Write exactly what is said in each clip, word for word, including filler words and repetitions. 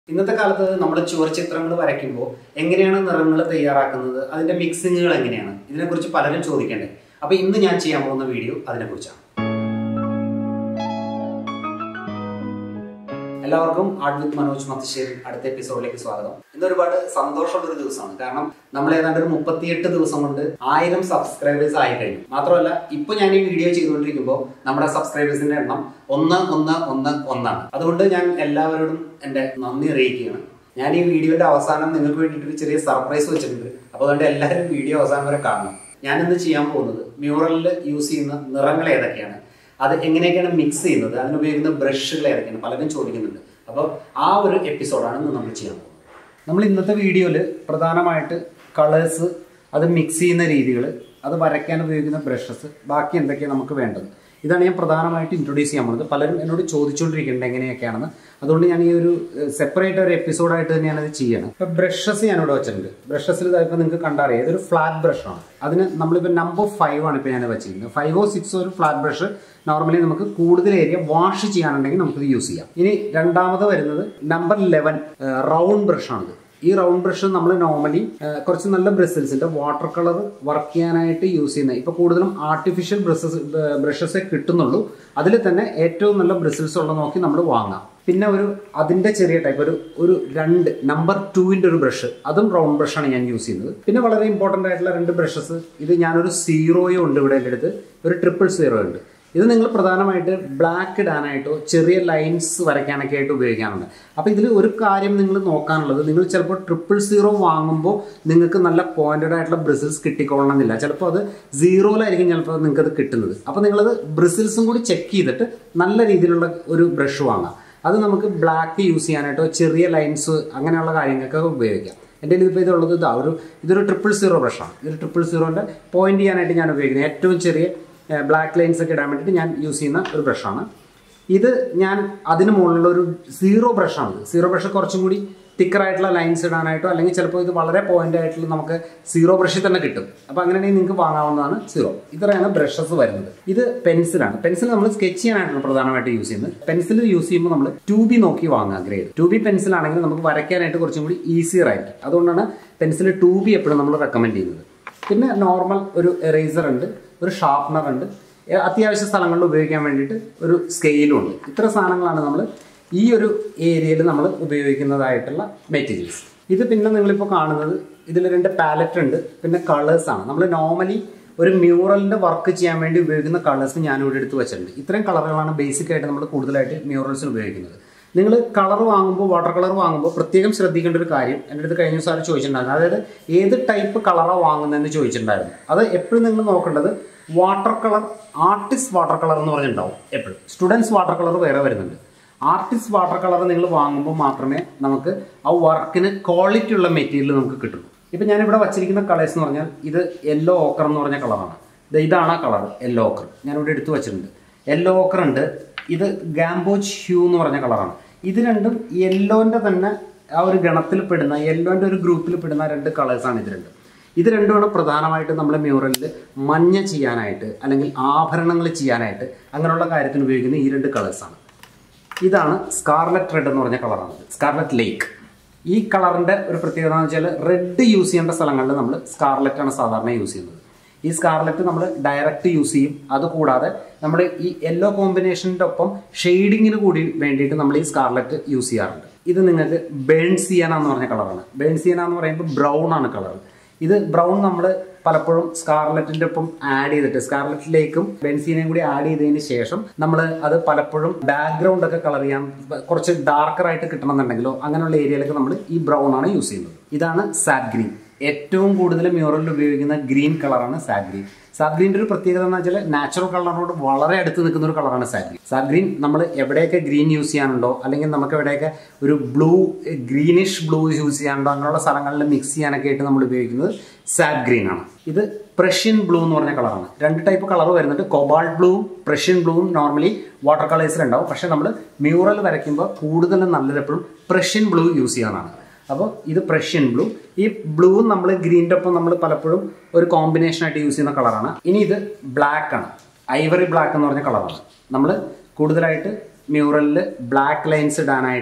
ഇന്നത്തെ കാലത്ത് നമ്മൾ ചുവർചിത്രങ്ങൾ വരയ്ക്കുമ്പോൾ എങ്ങനെയാണ് നിറങ്ങൾ തയ്യാറാക്കുന്നത്, അതിന്റെ മിക്സിങ്ങുകൾ എങ്ങനെയാണ്, ഇതിനെക്കുറിച്ച് പലരും ചോദിക്കണ്ടേ. അപ്പോൾ ഇന്ന് ഞാൻ ചെയ്യാൻ പോകുന്ന വീഡിയോ അതിനെക്കുറിച്ചാണ്. എല്ലാവർക്കും ആർട്ട് വിത്ത് മനോജ് മത്തശ്ശേരി അടുത്ത എപ്പിസോഡിലേക്ക് സ്വാഗതം. ഇന്ന് ഒരുപാട് സന്തോഷമുള്ള ഒരു ദിവസമാണ്. കാരണം നമ്മൾ ഏതാണ്ട് ഒരു മുപ്പത്തിയെട്ട് ദിവസം കൊണ്ട് ആയിരം സബ്സ്ക്രൈബേഴ്സ് ആയി കഴിഞ്ഞു. മാത്രമല്ല ഇപ്പൊ ഞാൻ ഈ വീഡിയോ ചെയ്തുകൊണ്ടിരിക്കുമ്പോൾ നമ്മുടെ സബ്സ്ക്രൈബേഴ്സിന്റെ എണ്ണം ഒന്ന് ഒന്ന് ഒന്ന് ഒന്നാണ്. അതുകൊണ്ട് ഞാൻ എല്ലാവരോടും എന്റെ നന്ദി അറിയിക്കുകയാണ്. ഞാൻ ഈ വീഡിയോയുടെ അവസാനം നിങ്ങൾക്ക് വേണ്ടിയിട്ട് ചെറിയ സർപ്രൈസ് വെച്ചിട്ടുണ്ട്. അപ്പോൾ അതുകൊണ്ട് എല്ലാവരും വീഡിയോ അവസാനം വരെ കാണണം. ഞാൻ ഇന്ന് ചെയ്യാൻ പോകുന്നത് മ്യൂറലിൽ യൂസ് ചെയ്യുന്ന നിറങ്ങൾ ഏതൊക്കെയാണ്, അത് എങ്ങനെയൊക്കെയാണ് മിക്സ് ചെയ്യുന്നത്, അതിനുപയോഗിക്കുന്ന ബ്രഷുകൾ ഏതൊക്കെയാണ്, പലരും ചോദിക്കുന്നുണ്ട്. അപ്പോൾ ആ ഒരു എപ്പിസോഡാണ് ഇന്ന് നമ്മൾ ചെയ്യാൻ പോകുന്നത്. നമ്മൾ ഇന്നത്തെ വീഡിയോയിൽ പ്രധാനമായിട്ട് കളേഴ്സ്, അത് മിക്സ് ചെയ്യുന്ന രീതികൾ, അത് വരയ്ക്കാൻ ഉപയോഗിക്കുന്ന ബ്രഷസ്, ബാക്കി എന്തൊക്കെയാണ് നമുക്ക് വേണ്ടത്, ഇതാണ് ഞാൻ പ്രധാനമായിട്ട് ഇൻട്രൊഡ്യൂസ് ചെയ്യാൻ പോകുന്നത്. പലരും എന്നോട് ചോദിച്ചുകൊണ്ടിരിക്കുന്നുണ്ട് എങ്ങനെയൊക്കെയാണെന്ന്. അതുകൊണ്ട് ഞാൻ ഈ ഒരു സെപ്പറേറ്റ് ഒരു എപ്പിസോഡായിട്ട് തന്നെയാണ് ഇത് ചെയ്യണം. ഇപ്പം ബ്രഷസ് ഞാനിവിടെ വെച്ചിട്ടുണ്ട്. ബ്രഷസിൽ ഇതായപ്പോൾ നിങ്ങൾക്ക് കണ്ടറിയാം, ഇതൊരു ഫ്ലാറ്റ് ബ്രഷാണ്. അതിന് നമ്മളിപ്പോൾ നമ്പർ ഫൈവ് ആണ് ഇപ്പോൾ ഞാൻ വെച്ചിരിക്കുന്നത്. ഫൈവോ സിക്സോ ഒരു ഫ്ലാറ്റ് ബ്രഷ് നോർമലി നമുക്ക് കൂടുതൽ ഏരിയ വാഷ് ചെയ്യാനുണ്ടെങ്കിൽ നമുക്കിത് യൂസ് ചെയ്യാം. ഇനി രണ്ടാമത് വരുന്നത് നമ്പർ ലെവൻ റൗണ്ട് ബ്രഷാണിത്. ഈ റൗണ്ട് ബ്രഷ് നമ്മൾ നോർമലി കുറച്ച് നല്ല ബ്രസിൽസിന്റെ വാട്ടർ കളർ വർക്ക് ചെയ്യാനായിട്ട് യൂസ് ചെയ്യുന്നത്. ഇപ്പൊ കൂടുതലും ആർട്ടിഫിഷ്യൽ ബ്രഷസ് ബ്രഷസേ കിട്ടുന്നുള്ളൂ. അതിൽ തന്നെ ഏറ്റവും നല്ല ബ്രസിൽസ് ഉള്ള നോക്കി നമ്മൾ വാങ്ങാം. പിന്നെ ഒരു അതിന്റെ ചെറിയ ടൈപ്പ് ഒരു ഒരു രണ്ട് നമ്പർ ടുവിന്റെ ഒരു ബ്രഷ്, അതും റൗണ്ട് ബ്രഷാണ് ഞാൻ യൂസ് ചെയ്യുന്നത്. പിന്നെ വളരെ ഇമ്പോർട്ടന്റ് ആയിട്ടുള്ള രണ്ട് ബ്രഷസ്, ഇത് ഞാനൊരു സീറോയും ഉണ്ട് ഇവിടെ എൻ്റെ അടുത്ത്, ഒരു ട്രിപ്പിൾ സീറോ ഉണ്ട്. ഇത് നിങ്ങൾ പ്രധാനമായിട്ട് ബ്ലാക്ക് ഇടാനായിട്ടോ ചെറിയ ലൈൻസ് വരയ്ക്കാനൊക്കെ ആയിട്ട് ഉപയോഗിക്കാറുണ്ട്. അപ്പോൾ ഇതിൽ ഒരു കാര്യം നിങ്ങൾ നോക്കാനുള്ളത്, നിങ്ങൾ ചിലപ്പോൾ ട്രിപ്പിൾ സീറോ വാങ്ങുമ്പോൾ നിങ്ങൾക്ക് നല്ല പോയിന്റഡ് ആയിട്ടുള്ള ബ്രിസിൽസ് കിട്ടിക്കൊള്ളണമെന്നില്ല. ചിലപ്പോൾ അത് സീറോയിലായിരിക്കും ചിലപ്പോൾ നിങ്ങൾക്ക് അത് കിട്ടുന്നത്. അപ്പോൾ നിങ്ങളത് ബ്രിസിൽസും കൂടി ചെക്ക് ചെയ്തിട്ട് നല്ല രീതിയിലുള്ള ഒരു ബ്രഷ് വാങ്ങാം. അത് നമുക്ക് ബ്ലാക്ക് യൂസ് ചെയ്യാനായിട്ടോ ചെറിയ ലൈൻസ് അങ്ങനെയുള്ള കാര്യങ്ങൾക്കൊക്കെ ഉപയോഗിക്കാം. എൻ്റെ ഇതിപ്പോൾ ഇതുള്ളത് ഇതാ ഒരു ഇതൊരു ട്രിപ്പിൾ സീറോ ബ്രഷാണ്. ഇതൊരു ട്രിപ്പിൾ സീറോൻ്റെ പോയിന്റ് ചെയ്യാനായിട്ട് ഞാൻ ഉപയോഗിക്കുന്നത് ഏറ്റവും ചെറിയ ബ്ലാക്ക് ലൈൻസ് ഒക്കെ ഇടാൻ വേണ്ടിയിട്ട് ഞാൻ യൂസ് ചെയ്യുന്ന ഒരു ബ്രഷാണ് ഇത്. ഞാൻ അതിന് മുകളിലുള്ള ഒരു സീറോ ബ്രഷാണ്. സീറോ ബ്രഷ് കുറച്ചും കൂടി തിക്കറായിട്ടുള്ള ലൈൻസ് ഇടാനായിട്ടോ, അല്ലെങ്കിൽ ചിലപ്പോൾ ഇത് വളരെ പോയിന്റ് ആയിട്ടുള്ള നമുക്ക് സീറോ ബ്രഷിൽ തന്നെ കിട്ടും. അപ്പോൾ അങ്ങനെയാണെങ്കിൽ നിങ്ങൾക്ക് വാങ്ങാവുന്നതാണ് സീറോ. ഇത്രയാണ് ബ്രഷസ് വരുന്നത്. ഇത് പെൻസിലാണ്. പെൻസിൽ നമ്മൾ സ്കെച്ച് ചെയ്യാനായിട്ടാണ് പ്രധാനമായിട്ട് യൂസ് ചെയ്യുന്നത്. പെൻസിൽ യൂസ് ചെയ്യുമ്പോൾ നമ്മൾ ടു ബി നോക്കി വാങ്ങാം. ഗ്രേഡ് ടു ബി പെൻസിൽ ആണെങ്കിൽ നമുക്ക് വരയ്ക്കാനായിട്ട് കുറച്ചും കൂടി ഈസിയർ ആയിരിക്കും. അതുകൊണ്ടാണ് പെൻസിൽ ടു ബി എപ്പോഴും നമ്മൾ റെക്കമെൻഡ് ചെയ്യുന്നത്. പിന്നെ നോർമൽ ഒരു എറേസർ ഉണ്ട്, ഒരു ഷാർപ്പനർ ഉണ്ട്, അത്യാവശ്യ സ്ഥലങ്ങളിൽ ഉപയോഗിക്കാൻ വേണ്ടിയിട്ട് ഒരു സ്കെയിലും ഉണ്ട്. ഇത്ര സാധനങ്ങളാണ് നമ്മൾ ഈ ഒരു ഏരിയയിൽ നമ്മൾ ഉപയോഗിക്കുന്നതായിട്ടുള്ള മെറ്റീരിയൽസ്. ഇത് പിന്നെ നിങ്ങളിപ്പോൾ കാണുന്നത് ഇതിൽ രണ്ട് പാലറ്റ് ഉണ്ട്, പിന്നെ കളേഴ്സാണ്. നമ്മൾ നോർമലി ഒരു മ്യൂറലിൻ്റെ വർക്ക് ചെയ്യാൻ വേണ്ടി ഉപയോഗിക്കുന്ന കളേഴ്സ് ഞാനിവിടെ എടുത്ത് വെച്ചിട്ടുണ്ട്. ഇത്രയും കളറുകളാണ് ബേസിക്കായിട്ട് നമ്മൾ കൂടുതലായിട്ട് മ്യൂറൽസിന് ഉപയോഗിക്കുന്നത്. നിങ്ങൾ കളർ വാങ്ങുമ്പോൾ, വാട്ടർ കളർ വാങ്ങുമ്പോൾ പ്രത്യേകം ശ്രദ്ധിക്കേണ്ട ഒരു കാര്യം എൻ്റെ അടുത്ത് കഴിഞ്ഞ ദിവസം ചോദിച്ചിട്ടുണ്ടായിരുന്നു. അതായത് ഏത് ടൈപ്പ് കളറാണ് വാങ്ങുന്നതെന്ന് ചോദിച്ചിട്ടുണ്ടായിരുന്നു. അത് എപ്പോഴും നിങ്ങൾ നോക്കേണ്ടത് water colour, artist water colour എന്ന് പറഞ്ഞിട്ടുണ്ടാവും എപ്പോഴും. സ്റ്റുഡൻസ് വാട്ടർ കളർ വേറെ വരുന്നുണ്ട്. ആർട്ടിസ്റ്റ് വാട്ടർ കളർ നിങ്ങൾ വാങ്ങുമ്പോൾ മാത്രമേ നമുക്ക് ആ വർക്കിന് ക്വാളിറ്റി ഉള്ള മെറ്റീരിയൽ നമുക്ക് കിട്ടുള്ളൂ. ഇപ്പം ഞാനിവിടെ വച്ചിരിക്കുന്ന കളേഴ്സ് എന്ന് പറഞ്ഞാൽ ഇത് യെല്ലോ ഓക്കർ എന്ന് പറഞ്ഞ കളറാണ്. ഇതാണ് ആ കളർ യെല്ലോ ഓക്കർ. ഞാനിവിടെ എടുത്തു വെച്ചിട്ടുണ്ട്. യെല്ലോ ഓക്കർ ഉണ്ട്. ഇത് ഗാംബോജ് ഹ്യൂ എന്ന് പറഞ്ഞ കളറാണ്. ഇത് രണ്ടും യെല്ലോൻ്റെ തന്നെ ആ ഒരു ഗണത്തിൽ പെടുന്ന, യെല്ലോൻ്റെ ഒരു ഗ്രൂപ്പിൽ പെടുന്ന രണ്ട് കളേഴ്സാണ് ഇത് രണ്ടും. ഇത് രണ്ടുമാണ് പ്രധാനമായിട്ടും നമ്മൾ മ്യൂറലിൽ മഞ്ഞ ചെയ്യാനായിട്ട് അല്ലെങ്കിൽ ആഭരണങ്ങൾ ചെയ്യാനായിട്ട് അങ്ങനെയുള്ള കാര്യത്തിന് ഉപയോഗിക്കുന്ന ഈ രണ്ട് കളേഴ്സാണ്. ഇതാണ് സ്കാർലറ്റ് റെഡ് എന്ന് പറഞ്ഞ കളറാണ്, സ്കാർലറ്റ് ലേക്ക്. ഈ കളറിൻ്റെ ഒരു പ്രത്യേകത എന്ന് വെച്ചാൽ റെഡ് യൂസ് ചെയ്യേണ്ട സ്ഥലങ്ങളിൽ നമ്മൾ സ്കാർലറ്റാണ് സാധാരണ യൂസ് ചെയ്യുന്നത്. ഈ സ്കാർലറ്റ് നമ്മൾ ഡയറക്റ്റ് യൂസ് ചെയ്യും. അതുകൂടാതെ നമ്മൾ ഈ യെല്ലോ കോമ്പിനേഷൻ്റെ ഒപ്പം ഷെയ്ഡിങ്ങിന് കൂടി വേണ്ടിയിട്ട് നമ്മൾ ഈ സ്കാർലറ്റ് യൂസ് ചെയ്യാറുണ്ട്. ഇത് നിങ്ങൾക്ക് ബേൺ സിയാന എന്ന് പറഞ്ഞ കളറാണ്. ബേൺ സിയാന എന്ന് പറയുമ്പോൾ ബ്രൗൺ ആണ് കളർ. ഇത് ബ്രൗൺ നമ്മൾ പലപ്പോഴും സ്കാർലറ്റിൻ്റെ ഒപ്പം ആഡ് ചെയ്തിട്ട്, സ്കാർലറ്റിലേക്കും ബെൻസീനയും കൂടി ആഡ് ചെയ്തതിന് ശേഷം നമ്മൾ അത് പലപ്പോഴും ബാക്ക്ഗ്രൗണ്ട് ഒക്കെ കളർ ചെയ്യാൻ കുറച്ച് ഡാർക്കറായിട്ട് കിട്ടണമെന്നുണ്ടെങ്കിലോ അങ്ങനെയുള്ള ഏരിയയിലൊക്കെ നമ്മൾ ഈ ബ്രൗൺ ആണ് യൂസ് ചെയ്യുന്നത്. ഇതാണ് സാറ്റ് ഗ്രീൻ. ഏറ്റവും കൂടുതൽ മ്യൂറലിൽ ഉപയോഗിക്കുന്ന ഗ്രീൻ കളറാണ് സാറ്റ് ഗ്രീൻ. സാറ്റ് ഗ്രീൻ്റെ ഒരു പ്രത്യേകത എന്ന് വെച്ചാൽ നാച്ചുറൽ കളറിനോട് വളരെ അടുത്ത് നിൽക്കുന്ന ഒരു കളറാണ് സാറ്റ് ഗ്രീൻ. സാറ്റ് ഗ്രീൻ നമ്മൾ എവിടെയൊക്കെ ഗ്രീൻ യൂസ് ചെയ്യാനുണ്ടോ, അല്ലെങ്കിൽ നമുക്ക് എവിടെയൊക്കെ ഒരു ബ്ലൂ, ഗ്രീനിഷ് ബ്ലൂ യൂസ് ചെയ്യാനുണ്ടോ അങ്ങനെയുള്ള സ്ഥലങ്ങളിൽ മിക്സ് ചെയ്യാനൊക്കെ ആയിട്ട് നമ്മൾ ഉപയോഗിക്കുന്നത് സാറ്റ് ഗ്രീൻ ആണ്. ഇത് പ്രഷ്യൻ ബ്ലൂ എന്ന് പറഞ്ഞ കളറാണ്. രണ്ട് ടൈപ്പ് കളർ വരുന്നുണ്ട്. കൊബാൾട്ട് ബ്ലൂവും പ്രഷ്യൻ ബ്ലൂവും നോർമലി വാട്ടർ കളേഴ്സിലുണ്ടാവും. പക്ഷെ നമ്മൾ മ്യൂറൽ വരയ്ക്കുമ്പോൾ കൂടുതലും നല്ലത് എപ്പോഴും പ്രഷ്യൻ ബ്ലൂ യൂസ് ചെയ്യാനാണ്. അപ്പോൾ ഇത് പ്രഷ്യൻ ബ്ലൂ. ഈ ബ്ലൂ നമ്മൾ ഗ്രീൻ്റെ ഒപ്പം നമ്മൾ പലപ്പോഴും ഒരു കോമ്പിനേഷനായിട്ട് യൂസ് ചെയ്യുന്ന കളറാണ്. ഇനി ഇത് ബ്ലാക്ക് ആണ്. ഐവറി ബ്ലാക്ക് എന്ന് പറഞ്ഞ കളറാണ്. നമ്മൾ കൂടുതലായിട്ട് മ്യൂറലിൽ ബ്ലാക്ക് ലൈൻസ് ഇടാനായിട്ടോ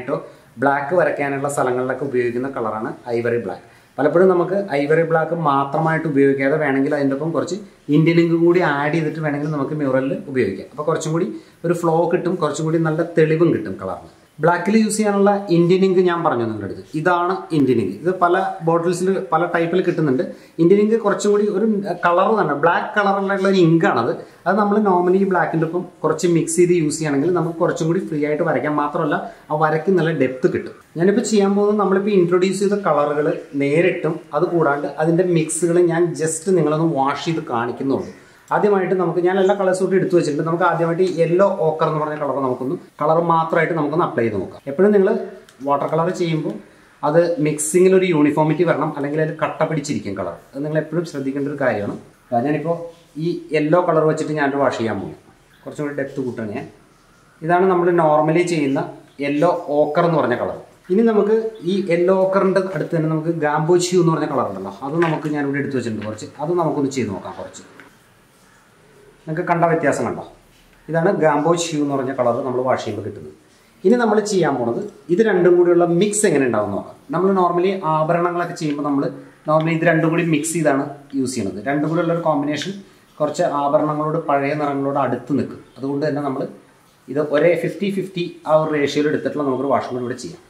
ബ്ലാക്ക് വരയ്ക്കാനുള്ള സ്ഥലങ്ങളിലൊക്കെ ഉപയോഗിക്കുന്ന കളറാണ് ഐവറി ബ്ലാക്ക്. പലപ്പോഴും നമുക്ക് ഐവറി ബ്ലാക്ക് മാത്രമായിട്ട് ഉപയോഗിക്കാതെ വേണമെങ്കിൽ അതിൻ്റെ ഒപ്പം കുറച്ച് ഇന്ത്യൻ ഇങ്ക് കൂടി ആഡ് ചെയ്തിട്ട് വേണമെങ്കിൽ നമുക്ക് മ്യൂറലിൽ ഉപയോഗിക്കാം. അപ്പോൾ കുറച്ചും കൂടി ഒരു ഫ്ലോ കിട്ടും, കുറച്ചും കൂടി നല്ല തെളിവും കിട്ടും കളറിന്. ബ്ലാക്കിൽ യൂസ് ചെയ്യാനുള്ള ഇന്ത്യൻ ഇങ്ക് ഞാൻ പറഞ്ഞു നിങ്ങളുടെ അടുത്ത്. ഇതാണ് ഇന്ത്യൻ ഇങ്ക്. ഇത് പല ബോട്ടിൽസിൽ പല ടൈപ്പിൽ കിട്ടുന്നുണ്ട്. ഇന്ത്യൻ ഇങ്ക് കുറച്ചും കൂടി ഒരു കളർ തന്നെ ബ്ലാക്ക് കളറിലുള്ള ഒരു ഇങ്കാണത്. അത് നമ്മൾ നോർമലി ബ്ലാക്കിൻ്റെ ഒപ്പം കുറച്ച് മിക്സ് ചെയ്ത് യൂസ് ചെയ്യുകയാണെങ്കിൽ നമുക്ക് കുറച്ചും കൂടി ഫ്രീ ആയിട്ട് വരയ്ക്കാം. മാത്രമല്ല ആ വരയ്ക്ക് നല്ല ഡെപ്ത് കിട്ടും. ഞാനിപ്പോൾ ചെയ്യാൻ പോകുന്നത് നമ്മളിപ്പോൾ ഇൻട്രൊഡ്യൂസ് ചെയ്ത കളറുകൾ നേരിട്ടും അത് കൂടാണ്ട് അതിൻ്റെ മിക്സുകൾ ഞാൻ ജസ്റ്റ് നിങ്ങളൊന്ന് വാഷ് ചെയ്ത് കാണിക്കുന്നുള്ളൂ. ആദ്യമായിട്ട് നമുക്ക് ഞാൻ എല്ലാ കളേഴ്സും കൂടി എടുത്തു വെച്ചിട്ടുണ്ട്. നമുക്ക് ആദ്യമായിട്ട് യെല്ലോ ഓക്കർ എന്ന് പറഞ്ഞ കളർ നമുക്കൊന്ന് കളർ മാത്രമായിട്ട് നമുക്കൊന്ന് അപ്ലൈ ചെയ്ത് നോക്കാം. എപ്പോഴും നിങ്ങൾ വാട്ടർ കളർ ചെയ്യുമ്പോൾ അത് മിക്സിങ്ങിൽ ഒരു യൂണിഫോമിറ്റി വരണം, അല്ലെങ്കിൽ അതിൽ കട്ട പിടിച്ചിരിക്കും കളർ. അത് നിങ്ങൾ എപ്പോഴും ശ്രദ്ധിക്കേണ്ട ഒരു കാര്യമാണ്. ഞാനിപ്പോൾ ഈ യെല്ലോ കളർ വെച്ചിട്ട് ഞാനൊരു വാഷ് ചെയ്യാൻ പോകും. കുറച്ചും കൂടി ഡെപ്ത് കൂട്ടാണ് ഞാൻ. ഇതാണ് നമ്മൾ നോർമലി ചെയ്യുന്ന യെല്ലോ ഓക്കർ എന്ന് പറഞ്ഞ കളർ. ഇനി നമുക്ക് ഈ യെല്ലോ ഓക്കറിൻ്റെ അടുത്ത് തന്നെ നമുക്ക് ഗാംബോച്യൂ എന്ന് പറഞ്ഞ കളർ ഉണ്ടല്ലോ, അത് നമുക്ക് ഞാനിവിടെ എടുത്തു വെച്ചിട്ടുണ്ട് കുറച്ച്. അത് നമുക്കൊന്ന് ചെയ്ത് നോക്കാം. കുറച്ച് നിങ്ങൾക്ക് കണ്ട വ്യത്യാസം കണ്ടോ? ഇതാണ് ഗാംബോച്യൂ എന്ന് പറഞ്ഞ കളർ നമ്മൾ വാഷ് ചെയ്യുമ്പോൾ കിട്ടുന്നത്. ഇനി നമ്മൾ ചെയ്യാൻ പോണത് ഇത് രണ്ടും കൂടിയുള്ള മിക്സ് എങ്ങനെ ഉണ്ടാവും നോക്കാം. നമ്മൾ നോർമലി ആഭരണങ്ങളൊക്കെ ചെയ്യുമ്പോൾ നമ്മൾ നോർമലി ഇത് രണ്ടും കൂടി മിക്സ് ചെയ്താണ് യൂസ് ചെയ്യുന്നത്. രണ്ടും കൂടിയുള്ള ഒരു കോമ്പിനേഷൻ കുറച്ച് ആഭരണങ്ങളോട് പഴയ നിറങ്ങളോട് അടുത്ത് നിൽക്കും. അതുകൊണ്ട് തന്നെ നമ്മൾ ഇത് ഒരേ ഫിഫ്റ്റി ഫിഫ്റ്റി ആ ഒരു റേഷ്യോയിൽ എടുത്തിട്ടുള്ള നമുക്കൊരു വാഷും കൂടി ഇവിടെ ചെയ്യാം.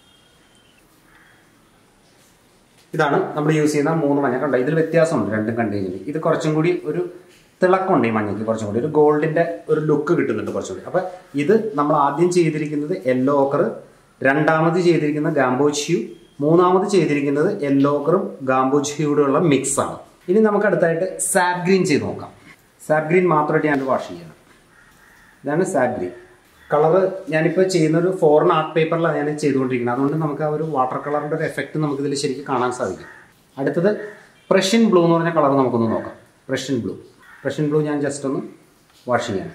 ഇതാണ് നമ്മൾ യൂസ് ചെയ്യുന്ന മൂന്ന് മഞ്ഞ. കണ്ടോ, ഇതിൽ വ്യത്യാസമുണ്ട് രണ്ടും കണ്ടു കഴിഞ്ഞാൽ. ഇത് കുറച്ചും കൂടി ഒരു തിളക്കമുണ്ട് ഈ മഞ്ഞയ്ക്ക്, കുറച്ചും കൂടി ഒരു ഗോൾഡിൻ്റെ ഒരു ലുക്ക് കിട്ടുന്നുണ്ട് കുറച്ചും കൂടി. അപ്പോൾ ഇത് നമ്മൾ ആദ്യം ചെയ്തിരിക്കുന്നത് യെല്ലോ ഓക്കർ, രണ്ടാമത് ചെയ്തിരിക്കുന്ന ഗാംബോച്യൂ, മൂന്നാമത് ചെയ്തിരിക്കുന്നത് യെല്ലോ ഓക്കറും ഗാംബോച്യൂടെയുള്ള മിക്സാണ്. ഇനി നമുക്ക് അടുത്തായിട്ട് സാപ്പ് ഗ്രീൻ ചെയ്ത് നോക്കാം. സാപ്പ് ഗ്രീൻ മാത്രമായിട്ട് ഞാൻ വാഷ് ചെയ്യണം. ഇതാണ് സാപ്പ് ഗ്രീൻ കളറ്. ഞാനിപ്പോൾ ചെയ്യുന്നൊരു ഫോറിൻ ആർട്ട് പേപ്പറിലാണ് ഞാൻ ചെയ്തുകൊണ്ടിരിക്കുന്നത്. അതുകൊണ്ട് നമുക്ക് ആ ഒരു വാട്ടർ കളറിൻ്റെ ഒരു എഫക്റ്റ് നമുക്കിതിൽ ശരിക്കും കാണാൻ സാധിക്കും. അടുത്തത് പ്രഷ്യൻ ബ്ലൂ എന്ന് പറഞ്ഞ കളർ നമുക്കൊന്ന് നോക്കാം. പ്രഷ്യൻ ബ്ലൂ പ്രഷ്യൻ ബ്ലൂ ഞാൻ ജസ്റ്റ് ഒന്ന് വാഷ് ചെയ്യണം.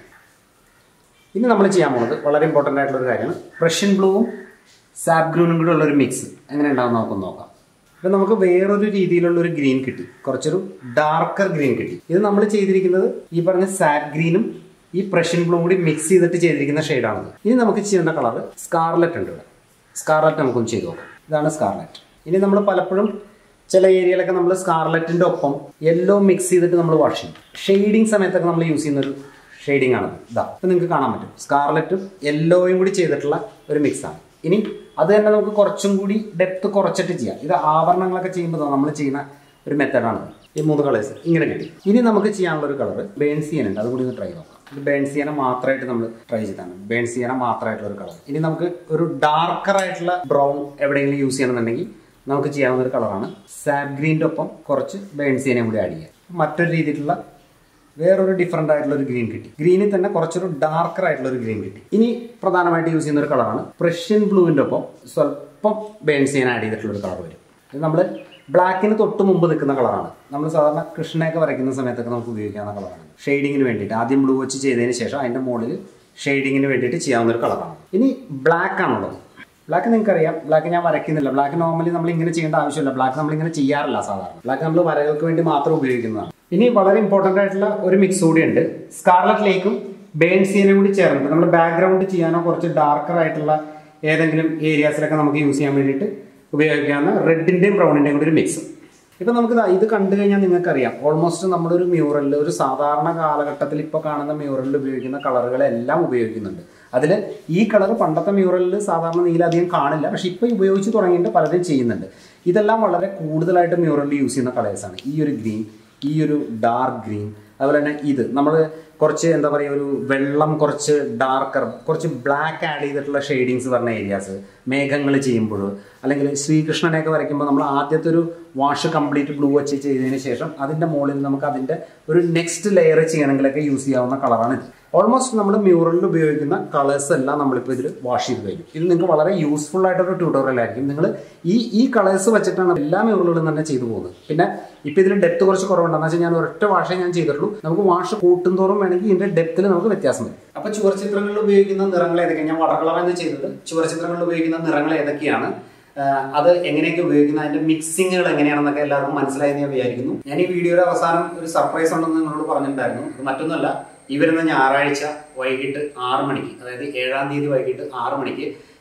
ഇനി നമ്മൾ ചെയ്യാൻ പോകുന്നത് വളരെ ഇമ്പോർട്ടൻ്റ് ആയിട്ടുള്ളൊരു കാര്യമാണ്. പ്രഷ്യൻ ബ്ലൂവും സാപ്പ് ഗ്രീനും കൂടെ ഉള്ളൊരു മിക്സ് എങ്ങനെ ഉണ്ടാവും നമുക്കൊന്ന് നോക്കാം. ഇപ്പം നമുക്ക് വേറൊരു രീതിയിലുള്ളൊരു ഗ്രീൻ കിട്ടി, കുറച്ചൊരു ഡാർക്കർ ഗ്രീൻ കിട്ടി. ഇത് നമ്മൾ ചെയ്തിരിക്കുന്നത് ഈ പറഞ്ഞ സാപ്പ് ഗ്രീനും ഈ പ്രഷ്യൻ ബ്ലൂ കൂടി മിക്സ് ചെയ്തിട്ട് ചെയ്തിരിക്കുന്ന ഷെയ്ഡാണത്. ഇനി നമുക്ക് ചെയ്യുന്ന കളർ സ്കാർലറ്റ് ഉണ്ട് ഇവിടെ. സ്കാർലറ്റ് നമുക്കൊന്ന് ചെയ്ത് നോക്കാം. ഇതാണ് സ്കാർലറ്റ്. ഇനി നമ്മൾ പലപ്പോഴും ചില ഏരിയയിലൊക്കെ നമ്മൾ സ്കാർലറ്റിൻ്റെ ഒപ്പം യെല്ലോ മിക്സ് ചെയ്തിട്ട് നമ്മൾ വാഷ് ചെയ്യും. ഷെയ്ഡിങ് സമയത്തൊക്കെ നമ്മൾ യൂസ് ചെയ്യുന്നൊരു ഷെയ്ഡിങ് ആണത്. ഇതാ ഇപ്പം നിങ്ങൾക്ക് കാണാൻ പറ്റും. സ്കാർലറ്റും യെല്ലോയും കൂടി ചെയ്തിട്ടുള്ള ഒരു മിക്സാണ്. ഇനി അത് തന്നെ നമുക്ക് കുറച്ചും കൂടി ഡെപ്ത് കുറച്ചിട്ട് ചെയ്യാം. ഇത് ആഭരണങ്ങളൊക്കെ ചെയ്യുമ്പോൾ നമ്മൾ ചെയ്യുന്ന ഒരു മെത്തേഡാണ്. ഈ മൂന്ന് കളേഴ്സ് ഇങ്ങനെ കിട്ടി. ഇനി നമുക്ക് ചെയ്യാനുള്ള ഒരു കളർ ബേൺ സിയനുണ്ട്. അതുകൂടി ഒന്ന് ട്രൈ നോക്കാം. ഇത് ബേൺ സിയന മാത്രമായിട്ട് നമ്മൾ ട്രൈ ചെയ്താണ്. ബേൺ സിയന മാത്രമായിട്ടുള്ള ഒരു കളർ. ഇനി നമുക്ക് ഒരു ഡാർക്കർ ആയിട്ടുള്ള ബ്രൗൺ എവിടെയെങ്കിലും യൂസ് ചെയ്യണമെന്നുണ്ടെങ്കിൽ നമുക്ക് ചെയ്യാവുന്ന ഒരു കളറാണ്. സാപ്പ് ഗ്രീൻ്റെ ഒപ്പം കുറച്ച് ബേൺ സിയനയും കൂടി ആഡ് ചെയ്യാം. മറ്റൊരു രീതിയിലുള്ള വേറൊരു ഡിഫറെൻ്റ് ആയിട്ടുള്ള ഒരു ഗ്രീൻ കിട്ടി. ഗ്രീനിൽ തന്നെ കുറച്ചൊരു ഡാർക്കർ ആയിട്ടുള്ള ഒരു ഗ്രീൻ കിട്ടി. ഇനി പ്രധാനമായിട്ട് യൂസ് ചെയ്യുന്ന ഒരു കളറാണ് പ്രഷ്യൻ ബ്ലൂവിൻ്റെ ഒപ്പം സ്വല്പം ബേൺ സിയൻ ആഡ് ചെയ്തിട്ടുള്ള ഒരു കളർ വരും. ഇത് നമ്മൾ ബ്ലാക്കിന് തൊട്ട് മുമ്പ് നിൽക്കുന്ന കളറാണ്. നമ്മൾ സാധാരണ കൃഷ്ണയൊക്കെ വരയ്ക്കുന്ന സമയത്തൊക്കെ നമുക്ക് ഉപയോഗിക്കാവുന്ന കളറാണ്. ഷെയ്ഡിങ്ങിന് വേണ്ടിയിട്ട് ആദ്യം ബ്ലൂ വെച്ച് ചെയ്തതിന് ശേഷം അതിൻ്റെ മുകളിൽ ഷെയ്ഡിങ്ങിന് വേണ്ടിയിട്ട് ചെയ്യാവുന്ന ഒരു കളറാണ്. ഇനി ബ്ലാക്ക് ആണുള്ളത്. ബ്ലാക്ക് നിങ്ങൾക്കറിയാം, ബ്ലാക്ക് ഞാൻ വരയ്ക്കുന്നില്ല. ബ്ലാക്ക് നോർമലി നമ്മൾ ഇങ്ങനെ ചെയ്യേണ്ട ആവശ്യമില്ല. ബ്ലാക്ക് നമ്മളിങ്ങനെ ചെയ്യാറില്ല സാധാരണ. ബ്ലാക്ക് നമ്മൾ വരകൾക്ക് വേണ്ടി മാത്രം ഉപയോഗിക്കുന്നതാണ്. ഇനി വളരെ ഇമ്പോർട്ടൻ്റ് ആയിട്ടുള്ള ഒരു മിക്സ് കൂടി ഉണ്ട്. സ്കാർലറ്റിലേക്കും ബേൺ സിയനും കൂടി ചേർന്നിട്ട് നമ്മൾ ബാക്ക്ഗ്രൗണ്ട് ചെയ്യാനോ കുറച്ച് ഡാർക്കർ ആയിട്ടുള്ള ഏതെങ്കിലും ഏരിയാസിലൊക്കെ നമുക്ക് യൂസ് ചെയ്യാൻ വേണ്ടിയിട്ട് ഉപയോഗിക്കാവുന്ന റെഡിൻ്റെയും ബ്രൗണിൻ്റെയും കൂടി ഒരു മിക്സ്. ഇപ്പം നമുക്ക് ഇത് കണ്ടു കഴിഞ്ഞാൽ നിങ്ങൾക്കറിയാം, ഓൾമോസ്റ്റ് നമ്മുടെ ഒരു മ്യൂറലിൽ ഒരു സാധാരണ കാലഘട്ടത്തിൽ ഇപ്പോൾ കാണുന്ന മ്യൂറലിൽ ഉപയോഗിക്കുന്ന കളറുകളെല്ലാം ഉപയോഗിക്കുന്നുണ്ട്. അതിൽ ഈ കളർ പണ്ടത്തെ മ്യൂറലിൽ സാധാരണ നീല അധികം കാണില്ല, പക്ഷെ ഇപ്പോൾ ഉപയോഗിച്ച് തുടങ്ങിയിട്ട് പലരും ചെയ്യുന്നുണ്ട്. ഇതെല്ലാം വളരെ കൂടുതലായിട്ട് മ്യൂറലിൽ യൂസ് ചെയ്യുന്ന കളേഴ്സാണ്. ഈ ഒരു ഗ്രീൻ, ഈ ഒരു ഡാർക്ക് ഗ്രീൻ, അതുപോലെ തന്നെ ഇത് നമ്മൾ കുറച്ച് എന്താ പറയുക ഒരു വെള്ളം, കുറച്ച് ഡാർക്കർ, കുറച്ച് ബ്ലാക്ക് ആഡ് ചെയ്തിട്ടുള്ള ഷെയ്ഡിങ്സ് പറഞ്ഞ ഏരിയാസ് മേഘങ്ങൾ ചെയ്യുമ്പോൾ, അല്ലെങ്കിൽ ശ്രീകൃഷ്ണനെയൊക്കെ വരയ്ക്കുമ്പോൾ നമ്മൾ ആദ്യത്തെ ഒരു വാഷ് കംപ്ലീറ്റ് ബ്ലൂ വെച്ച് ചെയ്തതിന് ശേഷം അതിൻ്റെ മുകളിൽ നമുക്ക് അതിൻ്റെ ഒരു നെക്സ്റ്റ് ലെയർ ചെയ്യണമെങ്കിലൊക്കെ യൂസ് ചെയ്യാവുന്ന കളറാണ് ഇത്. ഓൾമോസ്റ്റ് നമ്മൾ മ്യൂറലിൽ ഉപയോഗിക്കുന്ന കളേഴ്സ് എല്ലാം നമ്മളിപ്പോൾ ഇതിൽ വാഷ് ചെയ്ത് കഴിഞ്ഞു. ഇത് നിങ്ങൾക്ക് വളരെ യൂസ്ഫുൾ ആയിട്ടൊരു ട്യൂട്ടോറിയൽ ആയിരിക്കും. നിങ്ങൾ ഈ ഈ കളേഴ്സ് വെച്ചിട്ടാണ് എല്ലാ മ്യൂറലുകളും തന്നെ ചെയ്തു പോകുന്നത്. പിന്നെ ഇപ്പോൾ ഇതിൽ ഡെപ്ത് കുറച്ച് കുറവുണ്ടെന്ന് വെച്ചാൽ ഞാൻ ഒരൊറ്റ വാഷേ ഞാൻ ചെയ്തിട്ടുള്ളൂ. നമുക്ക് വാഷ് കൂട്ടും തോറും വേണമെങ്കിൽ ഇതിൻ്റെ ഡെപ്തിൽ നമുക്ക് വ്യത്യാസം വരും. അപ്പോൾ ചുവർ ചിത്രങ്ങളിൽ ഉപയോഗിക്കുന്ന നിറങ്ങൾ ഏതൊക്കെയാണ്? ഞാൻ വാട്ടർ കളറാണ് ചെയ്തത്. ചുവർ ചിത്രങ്ങളിൽ ഉപയോഗിക്കുന്ന നിറങ്ങൾ ഏതൊക്കെയാണ്, അത് എങ്ങനെയൊക്കെ ഉപയോഗിക്കുന്നത്, അതിന്റെ മിക്സിങ്ങുകൾ എങ്ങനെയാണെന്നൊക്കെ എല്ലാവർക്കും മനസ്സിലായെന്ന് ഞാൻ വിചാരിക്കുന്നു. ഞാൻ ഈ വീഡിയോയുടെ അവസാനം ഒരു സർപ്രൈസ് ഉണ്ടെന്ന് നിങ്ങളോട് പറഞ്ഞിട്ടുണ്ടായിരുന്നു. അത് മറ്റൊന്നുമല്ല, ഈ വരുന്ന ഞായറാഴ്ച വൈകിട്ട് ആറ് മണിക്ക്, അതായത് ഏഴാം തീയതി വൈകിട്ട് ആറ് മണിക്ക്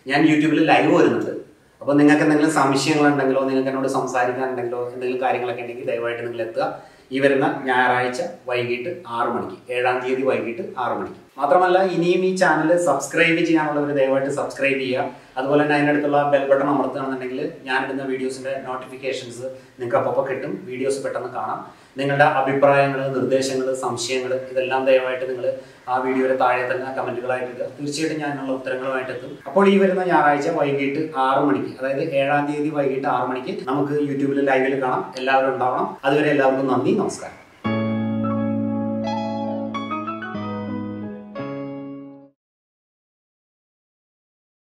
ഞാൻ യൂട്യൂബിൽ ലൈവ് വരുന്നുണ്ട്. അപ്പോൾ നിങ്ങൾക്ക് എന്തെങ്കിലും സംശയങ്ങളുണ്ടെങ്കിലോ നിങ്ങൾക്ക് എന്നോട് സംസാരിക്കാനുണ്ടെങ്കിലോ എന്തെങ്കിലും കാര്യങ്ങളൊക്കെ ഉണ്ടെങ്കിൽ ദയവായിട്ട് നിങ്ങൾ എത്തുക. ഈ വരുന്ന ഞായറാഴ്ച വൈകിട്ട് ആറ് മണിക്ക് ഏഴാം തീയതി വൈകിട്ട് ആറ് മണിക്ക്. മാത്രമല്ല ഇനിയും ഈ ചാനൽ സബ്സ്ക്രൈബ് ചെയ്യാനുള്ളവർ ദയവായിട്ട് സബ്സ്ക്രൈബ് ചെയ്യുക. അതുപോലെ തന്നെ അതിനടുത്തുള്ള ബെൽ ബട്ടൺ അമർത്തുകയാണെന്നുണ്ടെങ്കിൽ ഞാനിടുന്ന വീഡിയോസിൻ്റെ നോട്ടിഫിക്കേഷൻസ് നിങ്ങൾക്ക് അപ്പോൾ കിട്ടും. വീഡിയോസ് പെട്ടെന്ന് കാണാം. നിങ്ങളുടെ അഭിപ്രായങ്ങൾ, നിർദ്ദേശങ്ങൾ, സംശയങ്ങൾ ഇതെല്ലാം ദയവായിട്ട് നിങ്ങൾ ആ വീഡിയോയുടെ താഴെ തന്നെ കമൻറ്റുകളായിട്ട് ഇടുക. തീർച്ചയായിട്ടും ഞാനുള്ള ഉത്തരങ്ങളുമായിട്ട് എത്തും. അപ്പോൾ ഈ വരുന്ന ഞായറാഴ്ച വൈകിട്ട് ആറ് മണിക്ക് അതായത് ഏഴാം തീയതി വൈകിട്ട് ആറ് മണിക്ക് നമുക്ക് യൂട്യൂബിൽ ലൈവിൽ കാണാം. എല്ലാവരും ഉണ്ടാവണം. അതുവരെ എല്ലാവർക്കും നന്ദി, നമസ്കാരം.